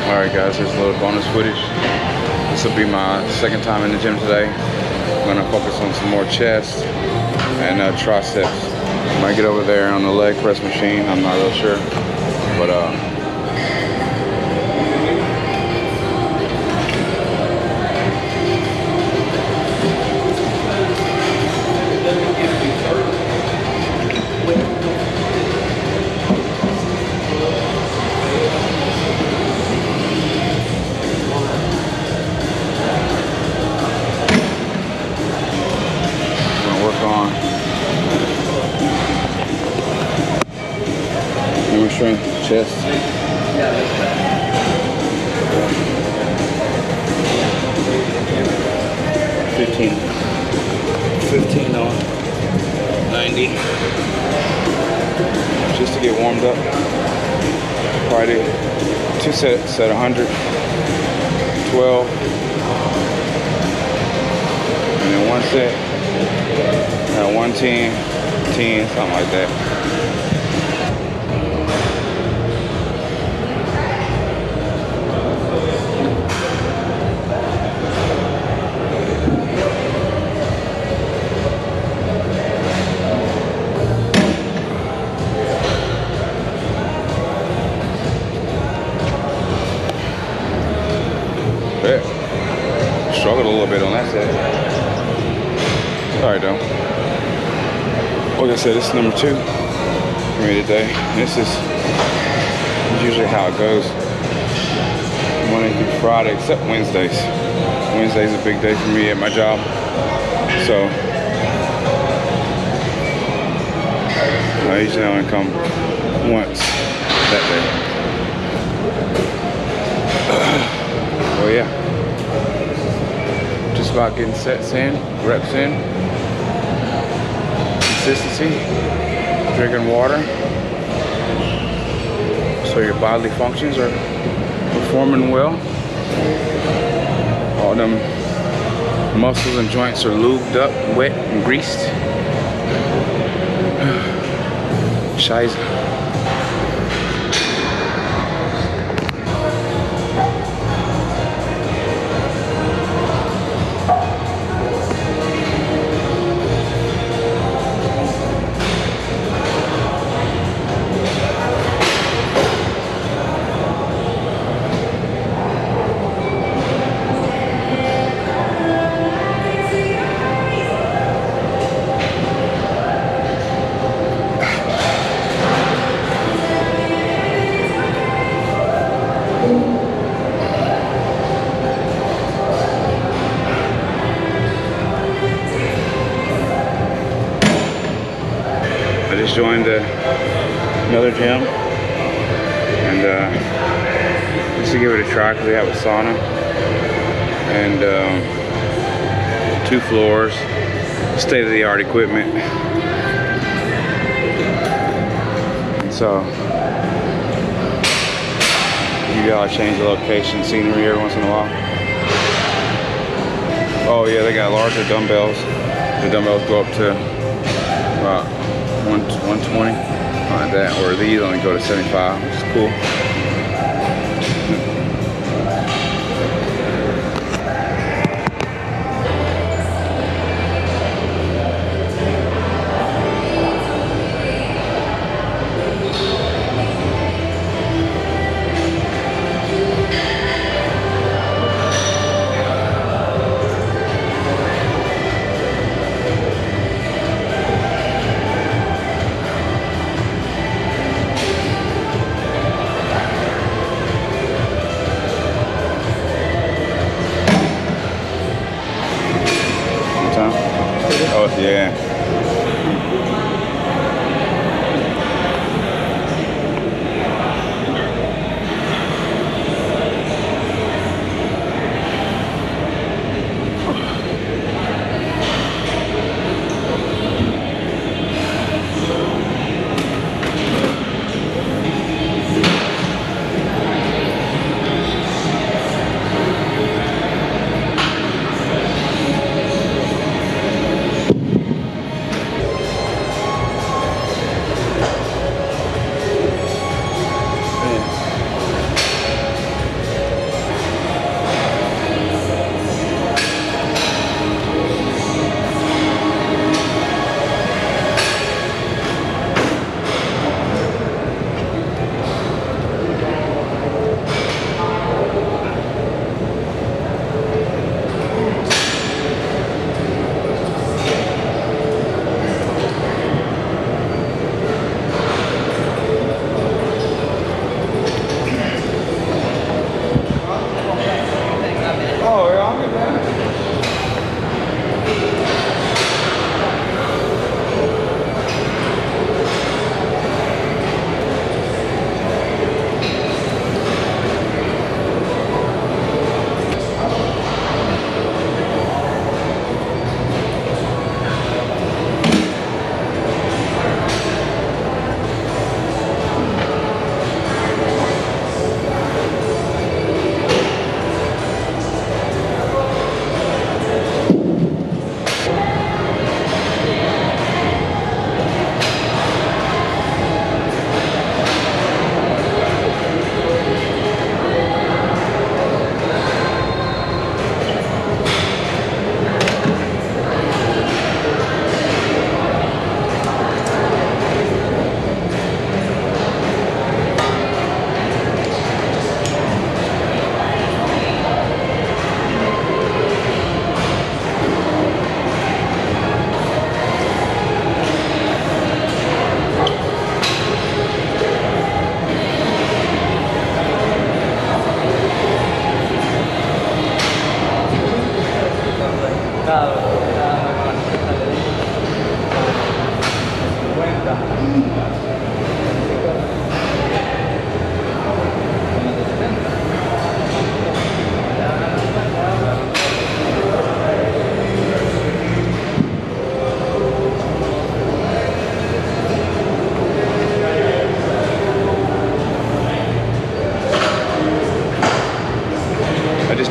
Alright guys, here's a little bonus footage. This will be my second time in the gym today. I'm gonna focus on some more chest and triceps. Might get over there on the leg press machine, I'm not real sure. But strength, chest. 15 on 90. Just to get warmed up. Probably do 2 sets at 100, 12, and then 1 set at 110, 10, something like that. Struggled a little bit on that set. Alright though. Like I said, this is number 2 for me today. This is usually how it goes. Monday through Friday, except Wednesdays. Wednesday's a big day for me at my job. So I usually only come once that day. Well, yeah. Just about getting sets in, reps in, consistency, drinking water, so your bodily functions are performing well. All them muscles and joints are lubed up, wet and greased. Scheiße. I just joined another gym, and just to give it a try because they have a sauna and 2 floors, state-of-the-art equipment. And so you gotta change the location, scenery every once in a while. Oh yeah, they got larger dumbbells. The dumbbells go up to about 120, like that, or these only go to 75, which is cool.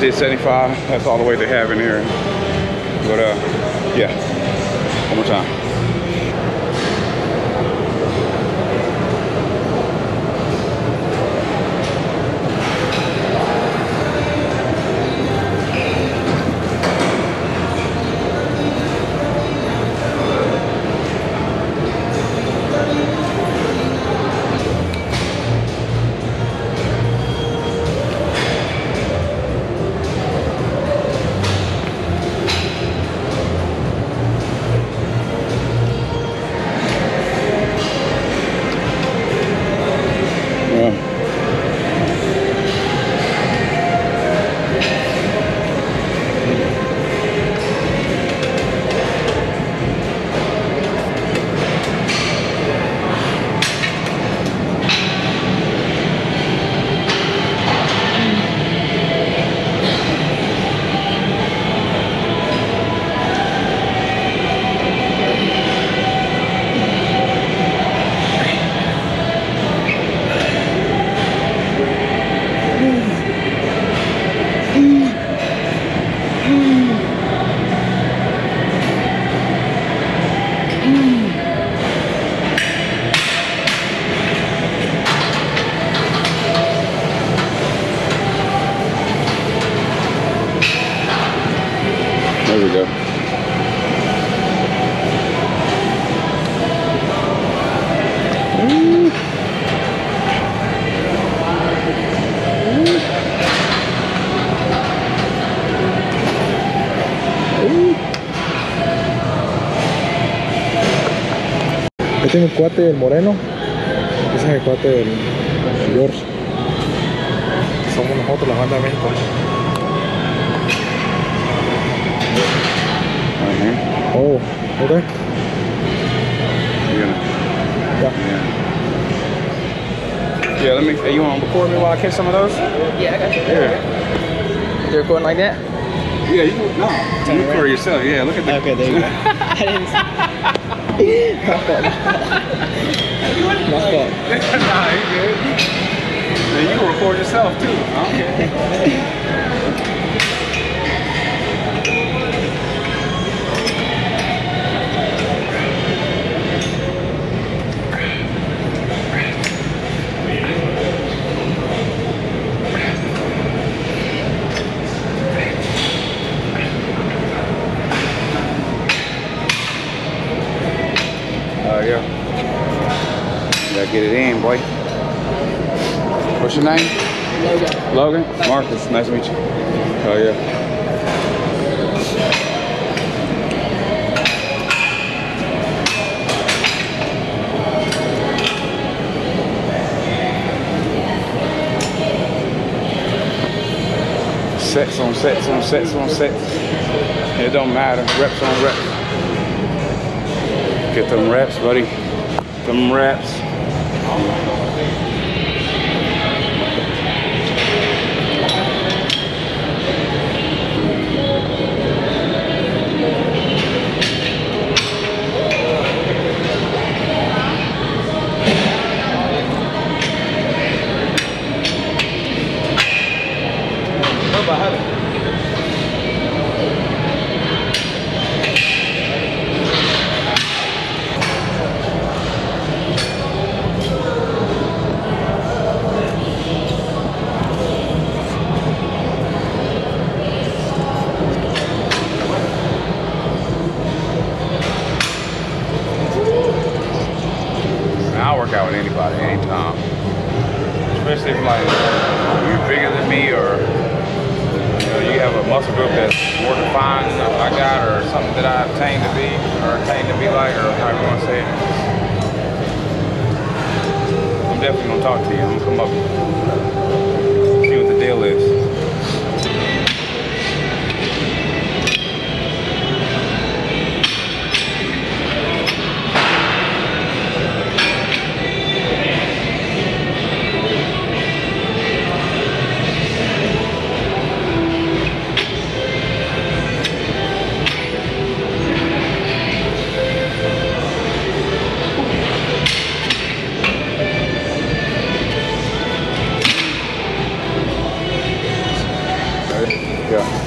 did 75. That's all the weight they have in here. But yeah, one more time. There we go. Este es mi cuate del Moreno. Ese es el cuate del George. Somos nosotros la banda de México. Oh, okay. Yeah, let me. Hey, you want to record me while I catch some of those? Yeah, I got you. Yeah. You're recording like that? Yeah, you can. No, you record yourself. Yeah, look at that. Okay, there you go. I didn't see. My fault. My fault. Nah, you good. Man, you can record yourself too. I don't care. Yeah. Gotta get it in, boy. What's your name? Logan. Logan? Marcus, nice to meet you. Oh yeah. Sets on sets on sets on sets. It don't matter. Reps on reps. Get them reps, buddy. Them reps. I'll work out with anybody, anytime. Especially if like you're bigger than me, or you have a muscle group that's more defined than I got, or something that I attained to be, or attained to be like, or however you want to say it. I'm definitely gonna talk to you. I'm gonna come up, see what the deal is.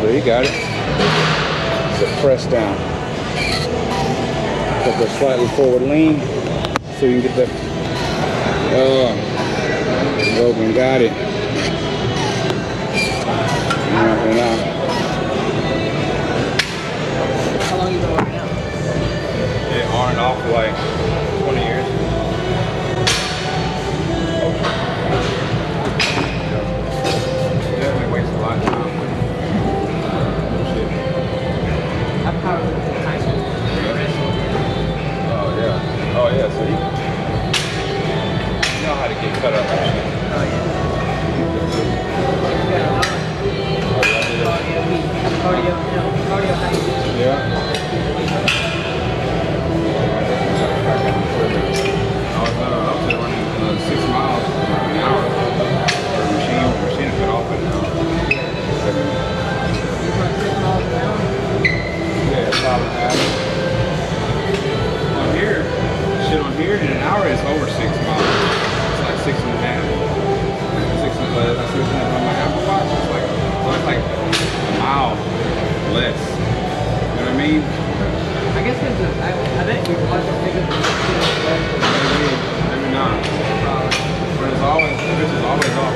So he got it. It's a press down. Put the slightly forward lean so you can get that. Logan got it. And How long you been working out? it on and off for like 20 years. Definitely wastes a lot of time. How powerful is Tyson? Oh yeah. Oh yeah. So you know how to get cut up. Oh yeah. Cardio, cardio height. Yeah. I was running 6 miles an hour. Machine cut off an hour. You run 6 miles an hour? Yeah, probably average. On here, shit on here in an hour is over 6 miles. It's like 6 and a half. 6 and a half. That's what on my Apple Watch. It's like a mile less. You know what I mean? I guess it's I bet your watch is bigger than Maybe not. But it's always, this is always off.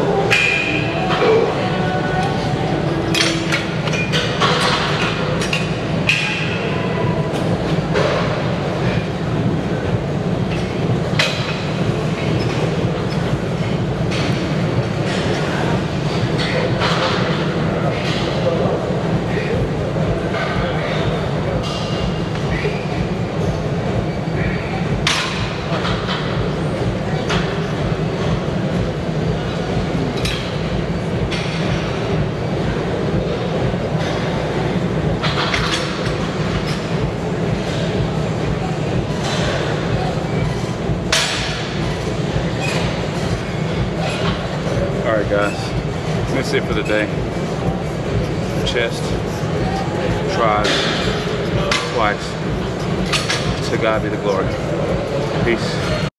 Alright guys, that's it for the day. Chest, triceps, quads. To God be the glory. Peace.